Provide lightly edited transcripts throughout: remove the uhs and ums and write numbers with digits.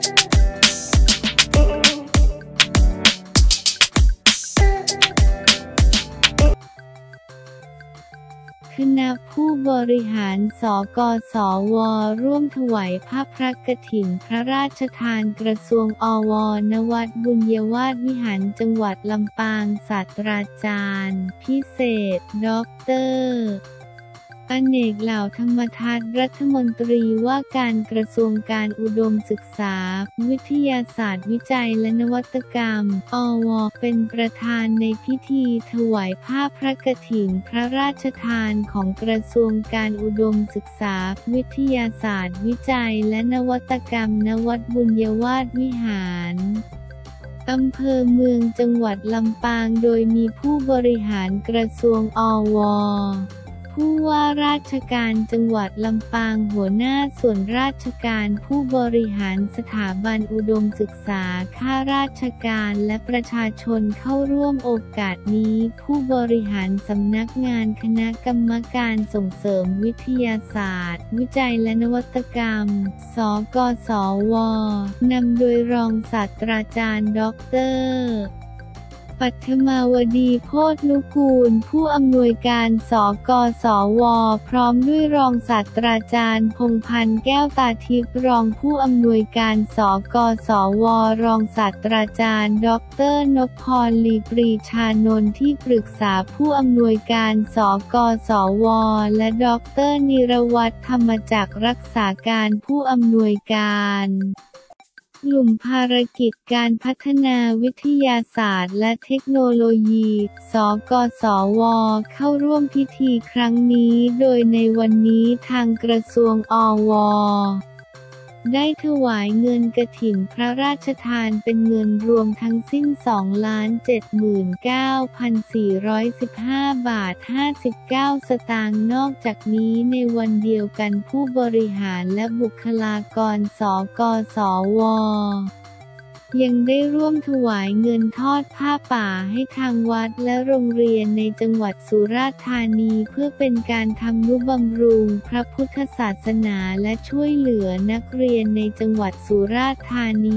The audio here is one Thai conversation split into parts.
คณะผู้บริหารสกสว.ร่วมถวายผ้าพระกฐินพระราชทานกระทรวงอว.ณ วัดบุญยวาสวิหารจังหวัดลำปางศาสตราจารย์พิเศษ ดร.อเนกเหล่าธรรมทัศน์รัฐมนตรีว่าการกระทรวงการอุดมศึกษาวิทยาศาสตร์วิจัยและนวัตกรรมอว.เป็นประธานในพิธีถวายผ้าพระกฐินพระราชทานของกระทรวงการอุดมศึกษาวิทยาศาสตร์วิจัยและนวัตกรรมณ วัดบุญยวาสวิหารอำเภอเมืองจังหวัดลำปางโดยมีผู้บริหารกระทรวงอว.ผู้ว่าราชการจังหวัดลำปางหัวหน้าส่วนราชการผู้บริหารสถาบันอุดมศึกษาข้าราชการและประชาชนเข้าร่วมโอกาสนี้ผู้บริหารสำนักงานคณะกรรมการส่งเสริมวิทยาศาสตร์วิจัยและนวัตกรรมสกสว.นำโดยรองศาสตราจารย์ดร.ปัทมาวดีโพธนุกูลผู้อำนวยการสกสว.พร้อมด้วยรองศาสตราจารย์พงษ์พันธ์แก้วตาทิพย์รองผู้อำนวยการสกสว.รองศาสตราจารย์ดร.นพพร ลีปรีชานนท์ที่ปรึกษาผู้อำนวยการสกสว.และดร.นิรวัฒน์ธรรมจักรรักษาการผู้อำนวยการกลุ่มภารกิจการพัฒนาวิทยาศาสตร์และเทคโนโลยีสกสว.เข้าร่วมพิธีครั้งนี้โดยในวันนี้ทางกระทรวงอว.ได้ถวายเงินกฐินพระราชทานเป็นเงินรวมทั้งสิ้น 2,79,415 บาท 59 สตางค์นอกจากนี้ในวันเดียวกันผู้บริหารและบุคลากรสกสว.ยังได้ร่วมถวายเงินทอดผ้าป่าให้ทางวัดและโรงเรียนในจังหวัดสุราษฎร์ธานีเพื่อเป็นการทำนุบำรุงพระพุทธศาสนาและช่วยเหลือนักเรียนในจังหวัดสุราษฎร์ธานี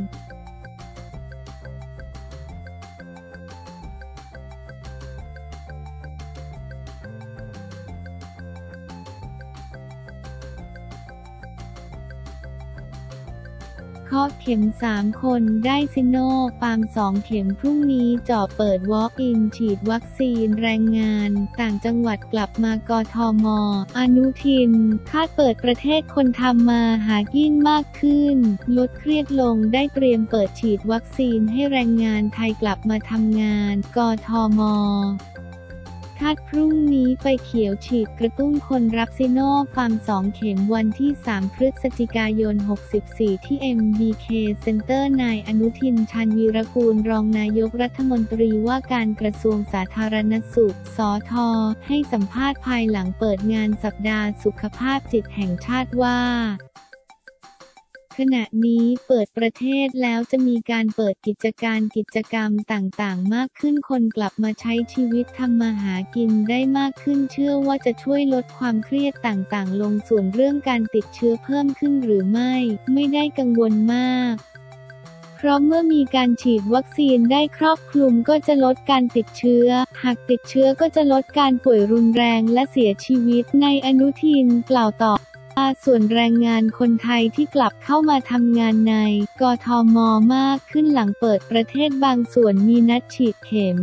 เคาะเข็ม3 คนได้ซิโนฟาร์ม2 เข็มพรุ่งนี้เจาะเปิดวอล์กอินฉีดวัคซีนแรงงานต่างจังหวัดกลับมากทม.อนุทินคาดเปิดประเทศคนทำมาหากินมากขึ้นลดเครียดลงได้เตรียมเปิดฉีดวัคซีนให้แรงงานไทยกลับมาทำงานกทม.คาดพรุ่งนี้ไฟเขียวฉีดกระตุ้นคนรับซิโนฟาร์ม2 เข็มวันที่ 3 พฤศจิกายน 64 ที่ MBK Center นายอนุทิน ชาญวีรกูลรองนายกรัฐมนตรีว่าการกระทรวงสาธารณสุขสท.ให้สัมภาษณ์ภายหลังเปิดงานสัปดาห์สุขภาพจิตแห่งชาติว่าขณะนี้เปิดประเทศแล้วจะมีการเปิดกิจกรรมต่างๆมากขึ้นคนกลับมาใช้ชีวิตทำมาหากินได้มากขึ้นเชื่อว่าจะช่วยลดความเครียดต่างๆลงส่วนเรื่องการติดเชื้อเพิ่มขึ้นหรือไม่ได้กังวลมากเพราะเมื่อมีการฉีดวัคซีนได้ครอบคลุมก็จะลดการติดเชื้อหากติดเชื้อก็จะลดการป่วยรุนแรงและเสียชีวิตนายอนุทินกล่าวต่อส่วนแรงงานคนไทยที่กลับเข้ามาทำงานในกทม.มากขึ้นหลังเปิดประเทศบางส่วนมีนัดฉีดเข็ม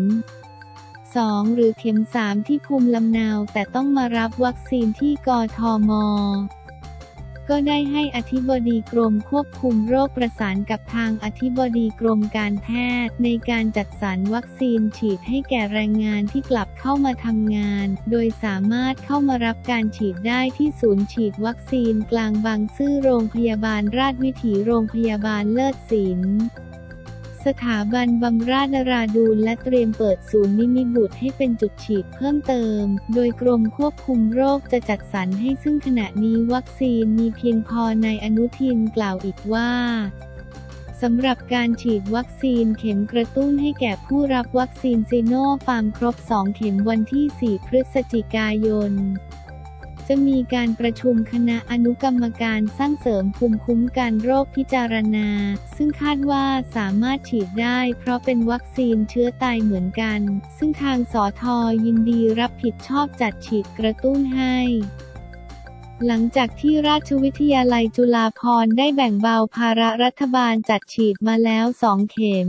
2 หรือเข็ม 3 ที่ภูมิลำเนาแต่ต้องมารับวัคซีนที่กทม.ก็ได้ให้อธิบดีกรมควบคุมโรคประสานกับทางอธิบดีกรมการแพทย์ในการจัดสรรวัคซีนฉีดให้แก่แรงงานที่กลับเข้ามาทำงานโดยสามารถเข้ามารับการฉีดได้ที่ศูนย์ฉีดวัคซีนกลางบางซื่อโรงพยาบาลราชวิถีโรงพยาบาลเลิศศิลป์สถาบันบำราศนราดูลและเตรียมเปิดศูนย์นิมิบุตรให้เป็นจุดฉีดเพิ่มเติมโดยกรมควบคุมโรคจะจัดสรรให้ซึ่งขณะนี้วัคซีนมีเพียงพอนายอนุทินกล่าวอีกว่าสำหรับการฉีดวัคซีนเข็มกระตุ้นให้แก่ผู้รับวัคซีนซิโนฟาร์มครบ2 เข็มวันที่ 4 พฤศจิกายนจะมีการประชุมคณะอนุกรรมการสร้างเสริมภูมิคุ้มกันโรคพิจารณาซึ่งคาดว่าสามารถฉีดได้เพราะเป็นวัคซีนเชื้อตายเหมือนกันซึ่งทางสท.ยินดีรับผิดชอบจัดฉีดกระตุ้นให้หลังจากที่ราชวิทยาลัยจุฬาภรณ์ได้แบ่งเบาภาระรัฐบาลจัดฉีดมาแล้ว2 เข็ม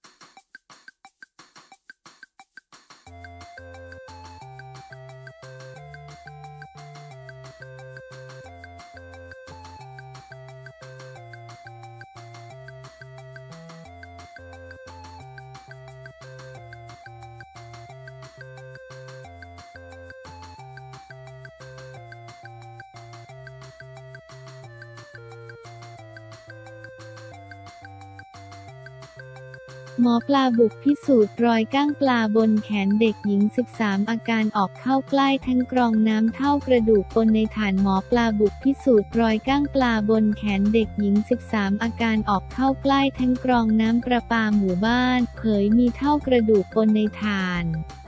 หมอปลาบุกพิสูจน์รอยก้างปลาบนแขนเด็กหญิง13อาการออกเข้าใกล้แท้งกรองน้ำเท่ากระดูกปนในฐานหมอปลาบุกพิสูจน์รอยก้างปลาบนแขนเด็กหญิง13อาการออกเข้าใกล้แท้งกรองน้ำประปาหมู่บ้านเผยมีเท่ากระดูกปนในฐาน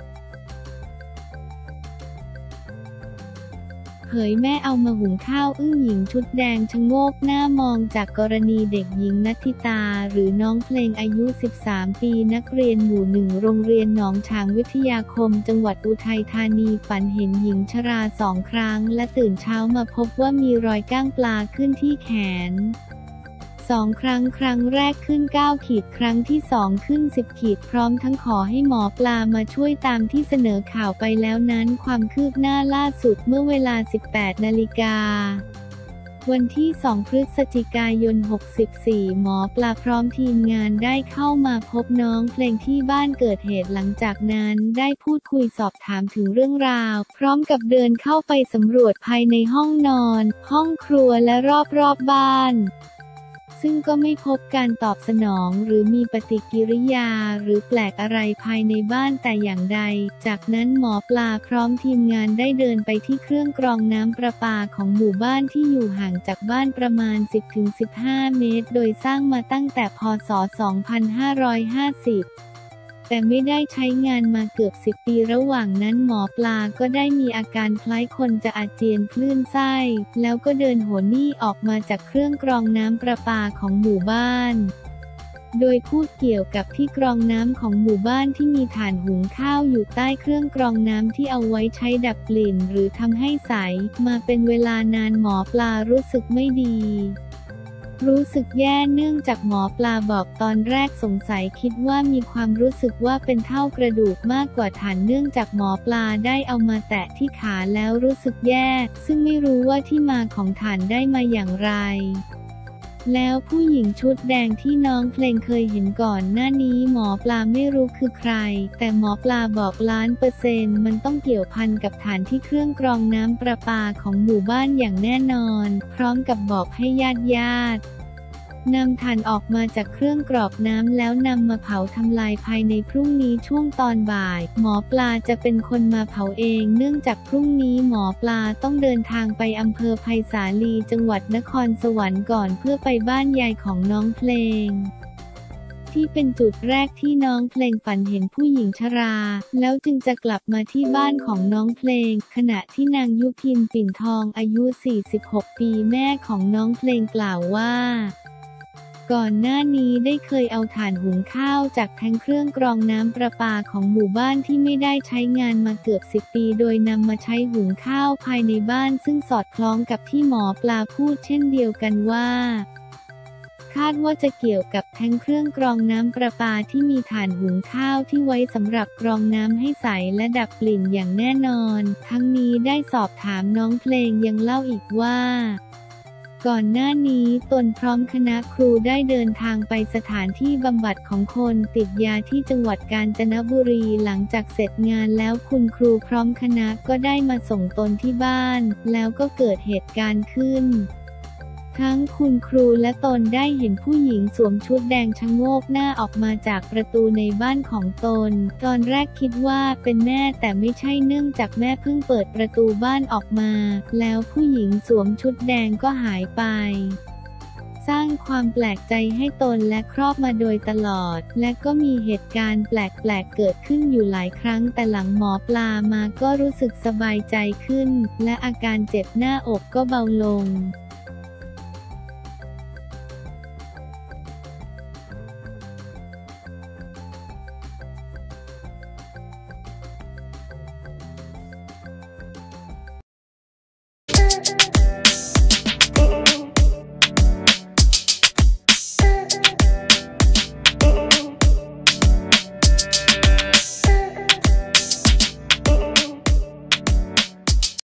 เผยแม่เอามาหุงข้าวอึ้งหญิงชุดแดงชะโงกหน้ามองจากกรณีเด็กหญิงนัทธิตาหรือน้องเพลงอายุ13ปีนักเรียนหมู่1โรงเรียนหนองฉางวิทยาคมจังหวัดอุทัยธานีฝันเห็นหญิงชรา2 ครั้งและตื่นเช้ามาพบว่ามีรอยก้างปลาขึ้นที่แขน2 ครั้งครั้งแรกขึ้น9 ขีดครั้งที่2ขึ้น10 ขีดพร้อมทั้งขอให้หมอปลามาช่วยตามที่เสนอข่าวไปแล้วนั้นความคืบหน้าล่าสุดเมื่อเวลา 18 นาฬิกาวันที่2 พฤศจิกายน 64หมอปลาพร้อมทีมงานได้เข้ามาพบน้องเพลงที่บ้านเกิดเหตุหลังจากนั้นได้พูดคุยสอบถามถึงเรื่องราวพร้อมกับเดินเข้าไปสำรวจภายในห้องนอนห้องครัวและรอบๆบ้านซึ่งก็ไม่พบการตอบสนองหรือมีปฏิกิริยาหรือแปลกอะไรภายในบ้านแต่อย่างใดจากนั้นหมอปลาพร้อมทีมงานได้เดินไปที่เครื่องกรองน้ำประปาของหมู่บ้านที่อยู่ห่างจากบ้านประมาณ 10-15 เมตรโดยสร้างมาตั้งแต่พ.ศ. 2550แต่ไม่ได้ใช้งานมาเกือบ10 ปีระหว่างนั้นหมอปลาก็ได้มีอาการคล้ายคนจะอาเจียนคลื่นไส้แล้วก็เดินโหนี่ออกมาจากเครื่องกรองน้ำประปาของหมู่บ้านโดยพูดเกี่ยวกับที่กรองน้ำของหมู่บ้านที่มีถ่านหุงข้าวอยู่ใต้เครื่องกรองน้ำที่เอาไว้ใช้ดับกลิ่นหรือทำให้ใสมาเป็นเวลานานหมอปลารู้สึกไม่ดีรู้สึกแย่เนื่องจากหมอปลาบอกตอนแรกสงสัยคิดว่ามีความรู้สึกว่าเป็นเท่ากระดูกมากกว่าฐานเนื่องจากหมอปลาได้เอามาแตะที่ขาแล้วรู้สึกแย่ซึ่งไม่รู้ว่าที่มาของฐานได้มาอย่างไรแล้วผู้หญิงชุดแดงที่น้องเพลงเคยเห็นก่อนหน้านี้หมอปลาไม่รู้คือใครแต่หมอปลาบอก1,000,000%มันต้องเกี่ยวพันกับฐานที่เครื่องกรองน้ำประปาของหมู่บ้านอย่างแน่นอนพร้อมกับบอกให้ญาตินำถ่านออกมาจากเครื่องกรอกน้ำแล้วนำมาเผาทำลายภายในพรุ่งนี้ช่วงตอนบ่ายหมอปลาจะเป็นคนมาเผาเองเนื่องจากพรุ่งนี้หมอปลาต้องเดินทางไปอำเภอไผ่สาลีจังหวัดนครสวรรค์ก่อนเพื่อไปบ้านยายของน้องเพลงที่เป็นจุดแรกที่น้องเพลงฝันเห็นผู้หญิงชราแล้วจึงจะกลับมาที่บ้านของน้องเพลงขณะที่นางยุพินปิ่นทองอายุ46 ปีแม่ของน้องเพลงกล่าวว่าก่อนหน้านี้ได้เคยเอาถ่านหุงข้าวจากแทงเครื่องกรองน้ำประปาของหมู่บ้านที่ไม่ได้ใช้งานมาเกือบ10 ปีโดยนำมาใช้หุงข้าวภายในบ้านซึ่งสอดคล้องกับที่หมอปลาพูดเช่นเดียวกันว่าคาดว่าจะเกี่ยวกับแทงเครื่องกรองน้ำประปาที่มีถ่านหุงข้าวที่ไว้สำหรับกรองน้ำให้ใสและดับกลิ่นอย่างแน่นอนทั้งนี้ได้สอบถามน้องเพลงยังเล่าอีกว่าก่อนหน้านี้ตนพร้อมคณะครูได้เดินทางไปสถานที่บำบัดของคนติดยาที่จังหวัดกาญจนบุรีหลังจากเสร็จงานแล้วคุณครูพร้อมคณะก็ได้มาส่งตนที่บ้านแล้วก็เกิดเหตุการณ์ขึ้นทั้งคุณครูและตนได้เห็นผู้หญิงสวมชุดแดงชะโงกหน้าออกมาจากประตูในบ้านของตนตอนแรกคิดว่าเป็นแม่แต่ไม่ใช่เนื่องจากแม่เพิ่งเปิดประตูบ้านออกมาแล้วผู้หญิงสวมชุดแดงก็หายไปสร้างความแปลกใจให้ตนและครอบมาโดยตลอด และก็มีเหตุการณ์แปลกๆเกิดขึ้นอยู่หลายครั้งแต่หลังหมอปลามาก็รู้สึกสบายใจขึ้น และอาการเจ็บหน้าอกก็เบาลง